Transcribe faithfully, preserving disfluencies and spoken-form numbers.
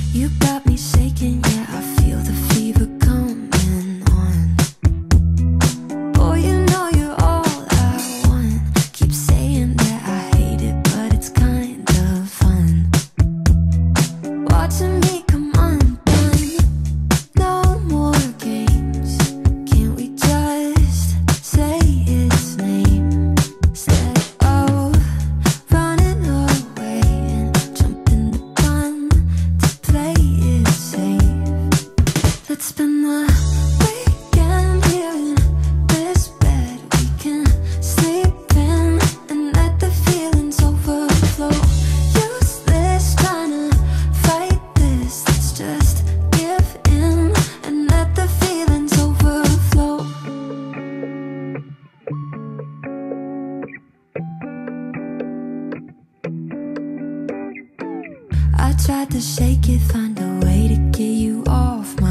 You got me shaking, yeah, I feel the fever coming on. Boy, you know you're all I want. Keep saying that I hate it, but it's kind of fun. Watching me come undone. No more games. Can't we just say its name instead of running away and jumping the gun to play it safe? Let's spend the weekend here in this bed we can sleep in and let the feelings overflow. Useless trying to fight this. Let's just give in and let the feelings overflow. I tried to shake it, find a way to get you off my